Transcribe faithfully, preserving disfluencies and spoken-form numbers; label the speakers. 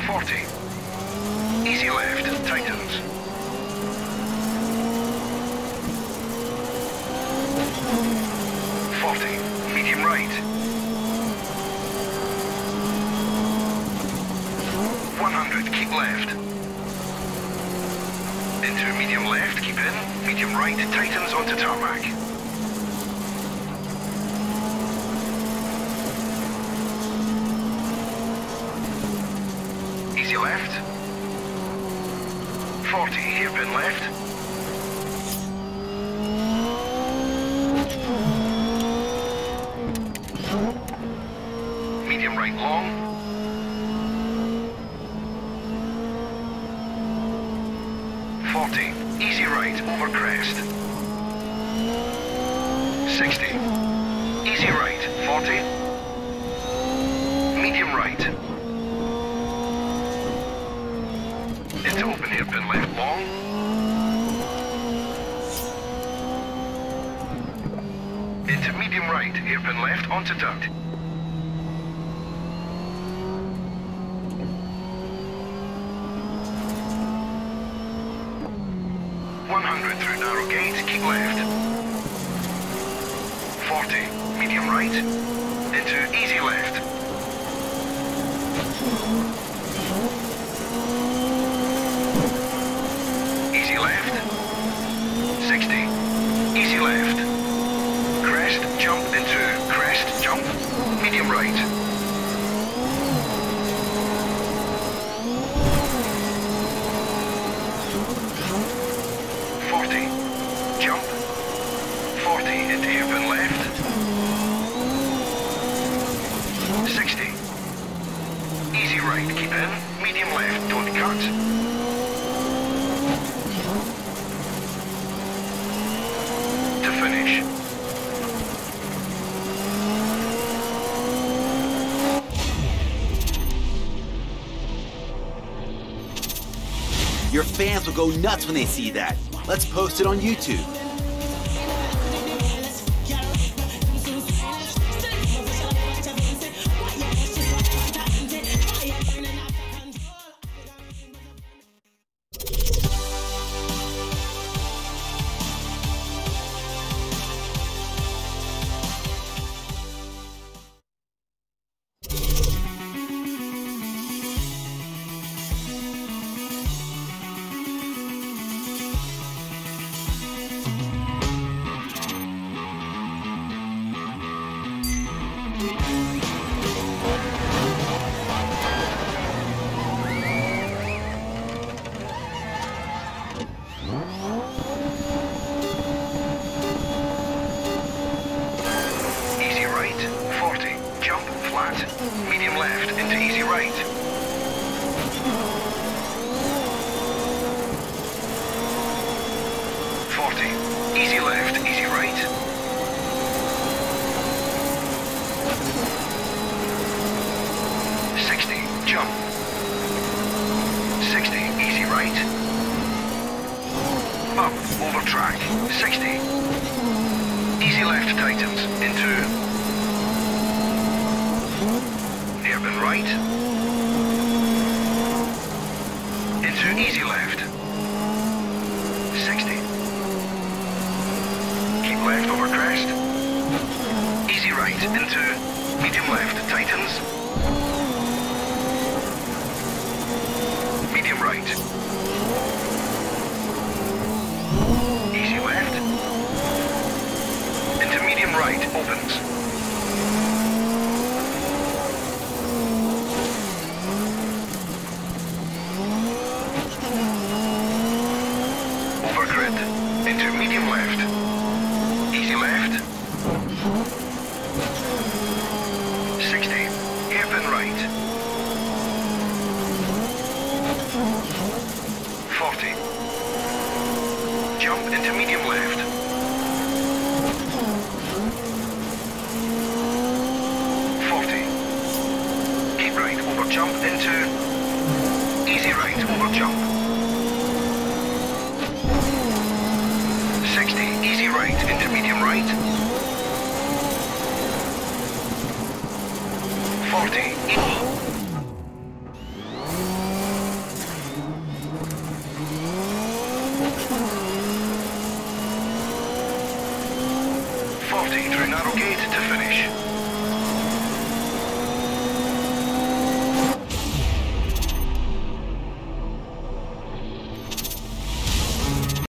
Speaker 1: forty. Easy left, tightens. forty. Medium right. one hundred, keep left. Into medium left, keep in. Medium right, tightens onto tarmac. Easy left. forty, hairpin left. Medium right long. forty, easy right over crest. sixty, easy right, forty. Medium right. Into open hairpin left long. Into medium right, hairpin left onto duct. one hundred through narrow gate, keep left. forty, medium right, into easy left. Easy left. sixty, easy left. Crest, jump into crest, jump, medium right. forty, jump, forty into hairpin left, sixty, easy right, keep in, medium left, don't cut, to finish.
Speaker 2: Your fans will go nuts when they see that. Let's post it on YouTube. Easy right, forty, jump, flat, medium left, into easy right. forty, easy left, easy right. sixty, jump. sixty, easy right. Up, over track, sixty. Easy left tightens, into hairpin right, into easy left, sixty. Keep left over crest, easy right, into medium left tightens, medium right, easy left, into medium right, opens. Over grid, into medium left, easy left, sixty, hairpin right, forty, jump into medium left, forty, keep right, over jump into easy right, over jump, sixty, easy right, into medium right, forty,
Speaker 1: forty through narrow gate to finish.